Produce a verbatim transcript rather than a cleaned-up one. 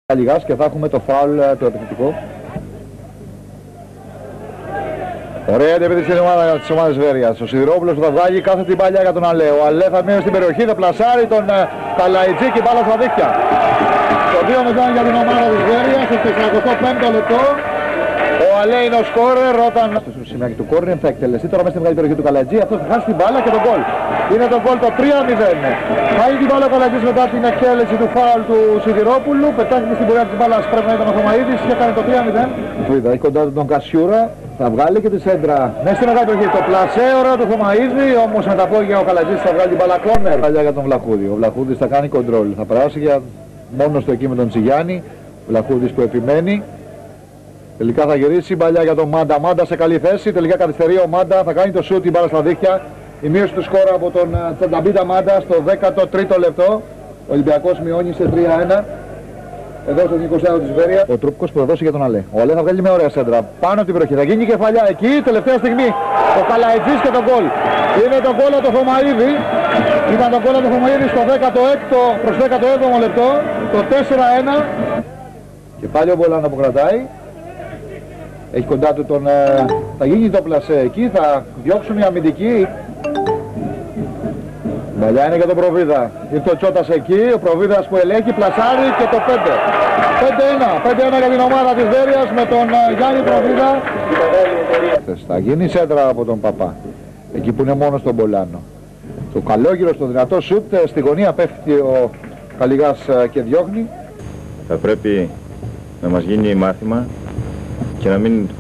Καλιγάς και θα έχουμε το φάουλ το επιθετικό. Ωραία αντεπίθεση στην ομάδα της ομάδας Βέρειας. Ο Σιδηρόπουλος θα βγάλει κάθε την παλιά για τον Αλέ. Ο Αλέ θα μείνει στην περιοχή, θα πλασάρει τον Καλαϊτζή και μπάλα στα δίχτυα. Το δύο μηδέν για την ομάδα της Βέρειας στο σαράντα πέμπτο λεπτό. Ο Αλέ είναι ο σκόρερ όταν στο σημείο του κόρνερ θα εκτελεστεί τώρα μέσα στην μεγάλη περιοχή του Καλαϊτζή. Αυτός θα χάσει την μπάλα και τον γκολ. Είναι το γκολ το τρία μηδέν. Πάει την μπάλα ο Καλαϊτζής μετά την εκτέλεση του φάουλ του Σιδηρόπουλου. Πετάχεται στην πορεία της μπάλας, πρέπει να ήταν ο Θωμαΐδης και έκανε το τρία μηδέν. Έχει κοντά του τον Κασιούρα. Θα βγάλει και τη σέντρα μέσα στη μεγάλη περιοχή. Το πλασέ, ώρα του Θωμαΐδη, όμως με τα πόδια ο Καλατζής θα βγάλει την μπάλα κόρνερ. Παλιά για τον Βλαχούδη. Ο Βλαχούδης θα κάνει κοντρόλ. Θα περάσει για μόνος του εκεί με τον Τσιγιάννη. Ο Βλαχούδης που επιμένει. Τελικά θα γυρίσει παλιά για τον Μάντα. Μάντα σε καλή θέση. Τελικά καθυστερεί ο Μάντα. Θα κάνει το σούτ την μπάλα στα δίχτυα. Η μείωση του σκόρα από τον Τσανταμπίτα Μάντα στο δέκατο τρίτο λεπτό. Ο Ολυμπιακός μειώνει σε τρία ένα. Εδώ στο εικοστό της Βέρεια. Ο Τρούπκος που θα δώσει για τον Αλέ. Ο Αλέ θα βγάλει με ωραία σέντρα. Πάνω από την περιοχή. Θα γίνει κεφαλιά εκεί. Τελευταία στιγμή. Ο Καλαϊτζής και τον γκολ. Είναι τον γκολ του Θωμαΐδη. Ήταν τον γκολ του Θωμαΐδη στο δέκατο έκτο προς δέκατο έβδομο λεπτό. Το τέσσερα ένα. Και πάλι ο Μπολάν αποκρατάει. Έχει κοντά του τον... Ε, θα γίνει το πλασέ εκεί. Θα διώξουν οι αμυντικοί. Μελιά είναι για τον Προβίδα. Ήρθε ο Τσότας εκεί, ο Προβίδας που ελέγχει, πλασάρει και το πέντε. πέντε ένα. πέντε ένα για την ομάδα της Βέρειας με τον Γιάννη Προβίδα. Θα γίνει σέντρα από τον Παπά. Εκεί που είναι μόνο στον Πολάνο. Το καλόγυρο στο δυνατό σουτ, στη γωνία πέφτει ο Καλιγάς και διώχνει. Θα πρέπει να μας γίνει μάθημα και να μην